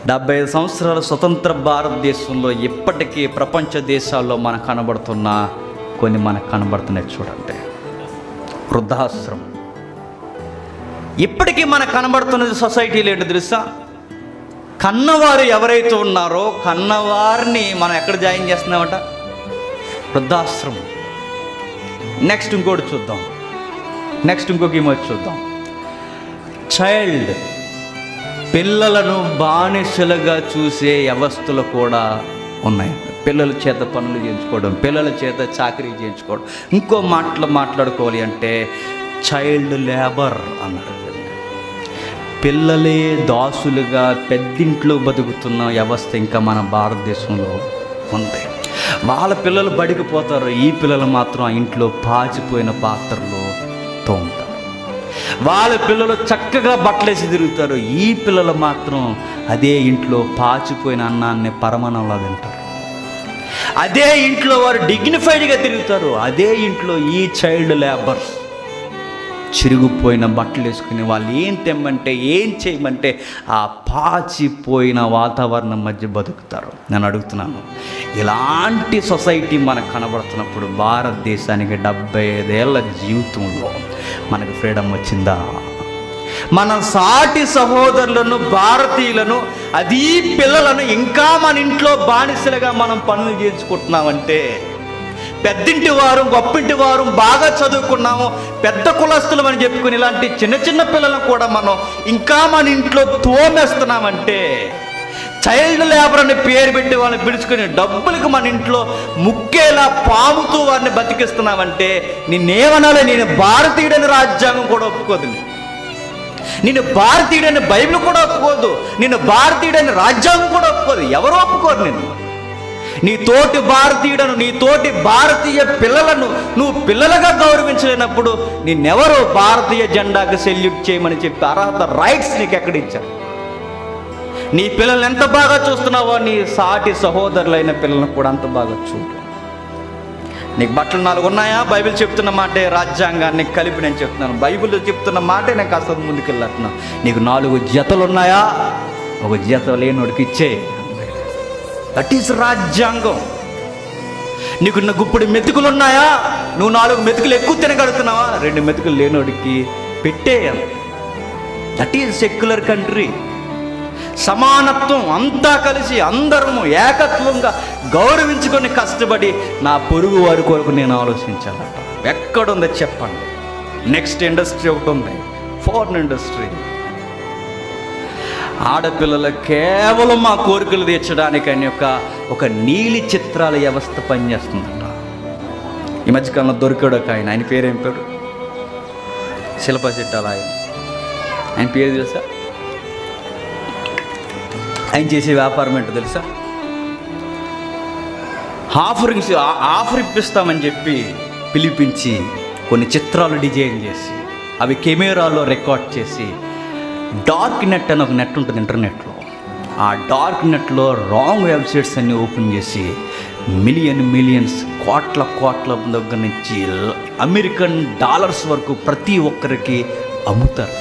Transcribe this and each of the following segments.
75 సంవత్సరాల స్వతంత్ర భారతదేశంలో ఇప్పటికీ ప్రపంచ దేశాల్లో మనకు కనబడుతున్న కొన్ని మనకు కనబడుతున్నాయి. చూడండి, వృద్ధాశ్రమం ఇప్పటికీ మనకు కనబడుతున్నది. సొసైటీలో ఏంటో తెలుసా? కన్నవారు ఎవరైతే ఉన్నారో కన్నవారిని మనం ఎక్కడ జాయిన్ చేస్తున్నామట? వృద్ధాశ్రమం. నెక్స్ట్ ఇంకోటి చూద్దాం. ఇంకొక ఇమేజ్ చూద్దాం. చైల్డ్, పిల్లలను బానిసలుగా చూసే వ్యవస్థలు కూడా ఉన్నాయండి. పిల్లల చేత పనులు చేయించుకోవడం, పిల్లల చేత చాకరీ చేయించుకోవడం. ఇంకో మాట్లాడుకోవాలి అంటే చైల్డ్ లేబర్ అన్నారు. పిల్లలే దాసులుగా పెద్దింట్లో బతుకుతున్న వ్యవస్థ ఇంకా మన భారతదేశంలో ఉంది. వాళ్ళ పిల్లలు బడికి పోతారు, ఈ పిల్లలు మాత్రం ఆ ఇంట్లో పాచిపోయిన పాత్రలో తోముతారు. వాళ్ళ పిల్లలు చక్కగా బట్టలేసి తిరుగుతారు, ఈ పిల్లలు మాత్రం అదే ఇంట్లో పాచిపోయిన అన్నాన్ని పరమాన్నంలా తింటారు. అదే ఇంట్లో వారు డిగ్నిఫైడ్గా తిరుగుతారు, అదే ఇంట్లో ఈ చైల్డ్ లేబర్స్ చిరిగిపోయిన బట్టలు వేసుకుని వాళ్ళు ఏం తెమ్మంటే ఏం చేయమంటే ఆ పాచిపోయిన వాతావరణం మధ్య బతుకుతారు. నేను అడుగుతున్నాను, ఇలాంటి సొసైటీ మనకు కనబడుతున్నప్పుడు భారతదేశానికి 75 ఏళ్ల జీవితంలో మనకు ఫ్రీడమ్ వచ్చిందా? మన సాటి సహోదరులను, భారతీయులను, అది పిల్లలను ఇంకా మన ఇంట్లో బానిసలుగా మనం పనులు చేసుకుంటున్నామంటే, పెద్దింటి వారు గొప్పింటి వారు బాగా చదువుకున్నాము, పెద్ద కులస్తులు అని చెప్పుకుని ఇలాంటి చిన్న చిన్న పిల్లలను కూడా మనం ఇంకా మన ఇంట్లో తోమేస్తున్నామంటే, చైల్డ్ లేబర్ అని పేరు పెట్టి వాళ్ళని పిలుచుకుని డబ్బులకు మన ఇంట్లో ముక్కేలా పాముతూ వారిని బతికిస్తున్నామంటే నిన్నేమనాలి? నేను భారతీయుడని రాజ్యాంగం కూడా ఒప్పుకోదు, నేను భారతీయుడని బైబిల్ కూడా ఒప్పుకోదు, నేను భారతీయుడని రాజ్యాంగం కూడా ఒప్పుకోదు. ఎవరు ఒప్పుకోరు? నిన్ను, నీ తోటి భారతీయుడను, నీ తోటి భారతీయ పిల్లలను నువ్వు పిల్లలుగా గౌరవించలేనప్పుడు నిన్నెవరు భారతీయ జెండాకు సెల్యూట్ చేయమని చెప్పి అర్హత, రైట్స్ నీకు ఎక్కడ ఇచ్చారు? నీ పిల్లల్ని ఎంత బాగా చూస్తున్నావో నీ సాటి సహోదరులైన పిల్లలను కూడా అంత బాగా చూడు. నీకు బట్టలు 4 ఉన్నాయా? బైబిల్ చెప్తున్న మాటే రాజ్యాంగాన్ని కలిపి నేను చెప్తున్నాను. బైబిల్ చెప్తున్న మాటే నేను కాస్త ముందుకెళ్ళట్టున్నాను. నీకు 4 జతలు ఉన్నాయా? ఒక జత లేనోడికి ఇచ్చే. దట్ ఈస్ రాజ్యాంగం. నీకు గుప్పుడు మెతుకులు ఉన్నాయా? నువ్వు 4 మెతుకులు ఎక్కువ తినగలుగుతున్నావా? 2 మెతుకులు లేనోడికి పెట్టేయాలి. That is secular country. సమానత్వం, అంతా కలిసి అందరము ఏకత్వంగా గౌరవించుకొని కష్టపడి నా పొరుగు వారి కొరకు నేను ఆలోచించాలట. ఎక్కడుందో చెప్పండి. నెక్స్ట్ ఇండస్ట్రీ ఒకటి ఉంది, ఫారెన్ ఇండస్ట్రీ. ఆడపిల్లలు కేవలం మా కోరికలు తీర్చడానికి అని ఒక నీలి చిత్రాల వ్యవస్థ పనిచేస్తుందట. ఈ మధ్యకాలంలో దొరికాడు ఒక ఆయన పేరేం పేరు? శిల్పా శెట్టాల ఆయన పేరు తెలుసా? ఆయన చేసే వ్యాపారం ఏంటో తెలుసా? ఆఫర్ ఇప్పిస్తామని చెప్పి పిలిపించి కొన్ని చిత్రాలు డిజైన్ చేసి అవి కెమెరాలో రికార్డ్ చేసి డార్క్ నెట్ అని ఒక నెట్ ఉంటుంది ఇంటర్నెట్లో, ఆ డార్క్ నెట్లో రాంగ్ వెబ్సైట్స్ అన్నీ ఓపెన్ చేసి మిలియన్స్ కోట్ల దగ్గర నుంచి అమెరికన్ డాలర్స్ వరకు ప్రతి ఒక్కరికి అమ్ముతారు.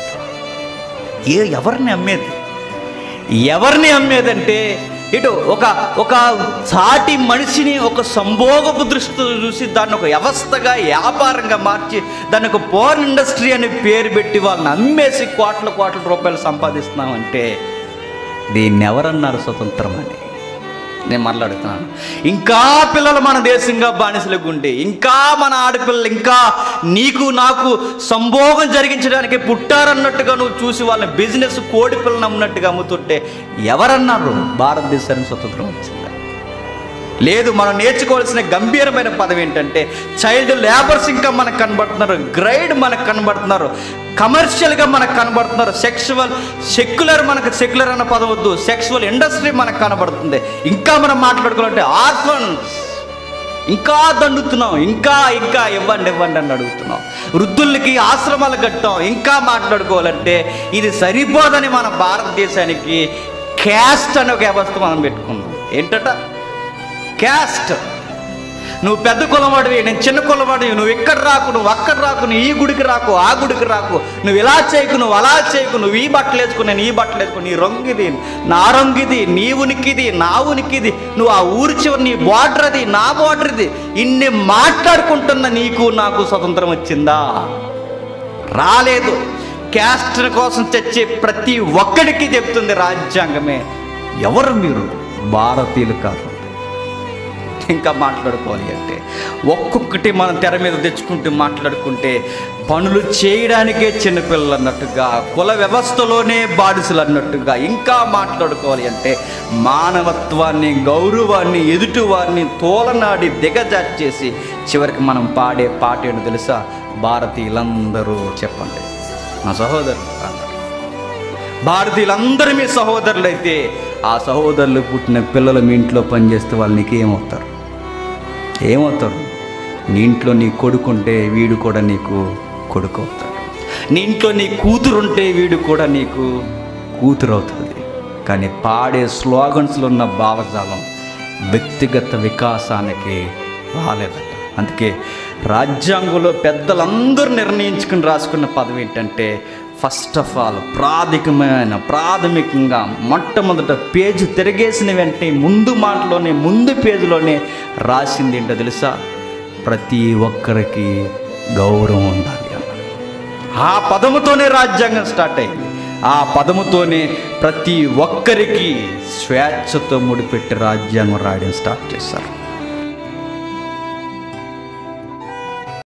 ఎవరిని అమ్మేదంటే ఇటు ఒక సాటి మనిషిని ఒక సంభోగపు దృష్టితో చూసి దాన్ని ఒక వ్యవస్థగా, వ్యాపారంగా మార్చి దాన్ని ఒక పోర్న్ ఇండస్ట్రీ అనే పేరు పెట్టి వాళ్ళని అమ్మేసి కోట్ల రూపాయలు సంపాదిస్తున్నామంటే దీన్ని ఎవరన్నారు స్వతంత్రం అని? నేను మాట్లాడుతున్నాను. ఇంకా పిల్లలు మన దేశంగా బానిసలకు ఉండి, ఇంకా మన ఆడపిల్లలు ఇంకా నీకు నాకు సంభోగం జరిగించడానికి పుట్టారన్నట్టుగా నువ్వు చూసి వాళ్ళని బిజినెస్ కోడి పిల్లలు అమ్మున్నట్టుగా అమ్ముతుంటే ఎవరన్నారు భారతదేశానికి స్వతంత్రం వచ్చింది? లేదు. మనం నేర్చుకోవాల్సిన గంభీరమైన పదవి ఏంటంటే చైల్డ్ లేబర్స్ ఇంకా మనకు కనబడుతున్నారు, గ్రైడ్ మనకు కనబడుతున్నారు, కమర్షియల్గా మనకు కనబడుతున్నారు, సెక్యులర్ అన్న పదం వద్దు, సెక్సువల్ ఇండస్ట్రీ మనకు కనబడుతుంది. ఇంకా మనం మాట్లాడుకోవాలంటే ఆర్ఫన్స్ ఇంకా దండుతున్నాం, ఇంకా ఇవ్వండి అని అడుగుతున్నాం. వృద్ధులకి ఆశ్రమాలు కట్టాం. ఇంకా మాట్లాడుకోవాలంటే ఇది సరిపోదని మన భారతదేశానికి క్యాస్ట్ అనే ఒక వ్యవస్థ మనం పెట్టుకున్నాం. ఏంటట? క్యాస్ట్. నువ్వు పెద్ద కులవాడివి, నేను చిన్న కులవాడివి, నువ్వు ఇక్కడ రాకు, నువ్వు అక్కడ రాకు, నువ్వు ఈ గుడికి రాకు, ఆ గుడికి రాకు, నువ్వు ఇలా చేయకు, నువ్వు అలా చేయకు, నువ్వు ఈ బట్టలు వేసుకుని, నేను ఈ బట్టలు వేసుకుని, నీ రంగు ఇది, నా రంగు ఇది, నీ ఉనికిది, నా ఉనికిది, నువ్వు ఆ ఊరి చివరి నీ బార్డర్ అది, నా బార్డర్ ఇది, ఇన్ని మాట్లాడుకుంటున్న నీకు నాకు స్వతంత్రం వచ్చిందా? రాలేదు. క్యాస్ట్ కోసం చచ్చే ప్రతి ఒక్కడికి చెప్తుంది రాజ్యాంగమే, ఎవరు మీరు? భారతీయులు కాదు. ఇంకా మాట్లాడుకోవాలి అంటే ఒక్కొక్కటి మనం తెర మీద తెచ్చుకుంటూ మాట్లాడుకుంటే పనులు చేయడానికే చిన్నపిల్లలు అన్నట్టుగా, కుల వ్యవస్థలోనే బానిసలు అన్నట్టుగా ఇంకా మాట్లాడుకోవాలి అంటే మానవత్వాన్ని, గౌరవాన్ని, ఎదుటివారిని తోలనాడి దిగజార్చేసి చివరికి మనం పాడే పాట ఏంటో తెలుసా? భారతీయులందరూ చెప్పండి నా సహోదరులు అన్నారు. భారతీయులందరూ మీ సహోదరులు అయితే ఆ సహోదరులు పుట్టిన పిల్లలు మీ ఇంట్లో పనిచేస్తే వాళ్ళు నీకు ఏమవుతారు? ఏమవుతారు? నీ ఇంట్లో నీ కొడుకుంటే వీడు కూడా నీకు కొడుకు అవుతాడు. నీ ఇంట్లో నీ కూతురుంటే వీడు కూడా నీకు కూతురు అవుతుంది. కానీ పాడే స్లోగన్స్లో ఉన్న భావజాలం వ్యక్తిగత వికాసానికి రాలేదట. అందుకే రాజ్యాంగంలో పెద్దలందరూ నిర్ణయించుకుని రాసుకున్న పదవి ఏంటంటే ఫస్ట్ ఆఫ్ ఆల్ ప్రాథమికంగా మొట్టమొదట పేజీ తిరిగేసిన వెంటనే ముందు మాటలోనే, ముందు పేజీలోనే రాసింది ఏంటో తెలుసా? ప్రతి ఒక్కరికి గౌరవం ఉండాలి అన్న. ఆ పదముతోనే రాజ్యాంగం స్టార్ట్ అయింది. ఆ పదముతోనే ప్రతి ఒక్కరికి స్వేచ్ఛతో ముడిపెట్టి రాజ్యాంగం రాయడం స్టార్ట్ చేశారు.